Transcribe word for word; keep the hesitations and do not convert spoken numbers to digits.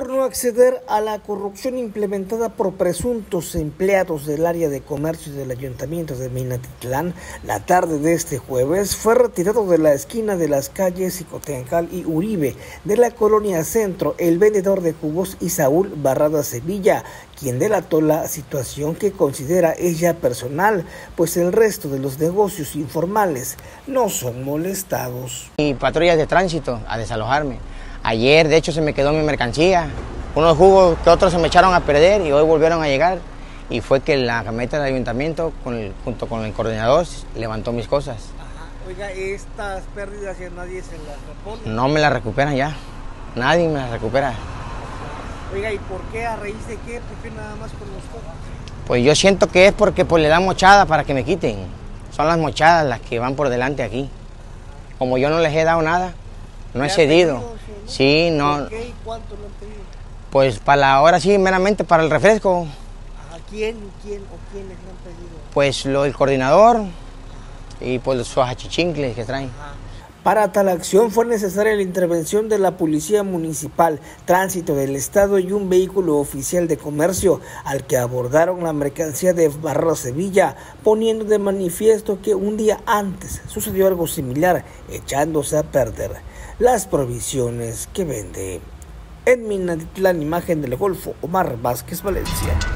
Por no acceder a la corrupción implementada por presuntos empleados del área de comercio del Ayuntamiento de Minatitlán, la tarde de este jueves fue retirado de la esquina de las calles Xicotencal y Uribe de la colonia Centro el vendedor de jugos Isaúl Barrada Sevilla, quien delató la situación que considera ella personal, pues el resto de los negocios informales no son molestados. Y patrullas de tránsito a desalojarme. Ayer, de hecho, se me quedó mi mercancía. Unos jugos que otros se me echaron a perder y hoy volvieron a llegar. Y fue que la camioneta del ayuntamiento, con el, junto con el coordinador, levantó mis cosas. Ajá. Oiga, ¿estas pérdidas ya nadie se las repone? No me las recuperan ya. Nadie me las recupera. Oiga, ¿y por qué? ¿A raíz de qué? ¿Por qué nada más con los cosas? Pues yo siento que es porque pues, le dan mochada para que me quiten. Son las mochadas las que van por delante aquí. Como yo no les he dado nada, no he cedido. Pedido, sí, no. ¿Por qué y cuánto lo han pedido? Pues para la hora sí, meramente para el refresco. ¿A quién, quién o quiénes lo han pedido? Pues lo, el coordinador y pues los achichincles que traen. Ajá. Para tal acción fue necesaria la intervención de la Policía Municipal, Tránsito del Estado y un vehículo oficial de comercio, al que abordaron la mercancía de Barrada Sevilla, poniendo de manifiesto que un día antes sucedió algo similar, echándose a perder las provisiones que vende. En Minatitlán, imagen del Golfo, Omar Vázquez, Valencia.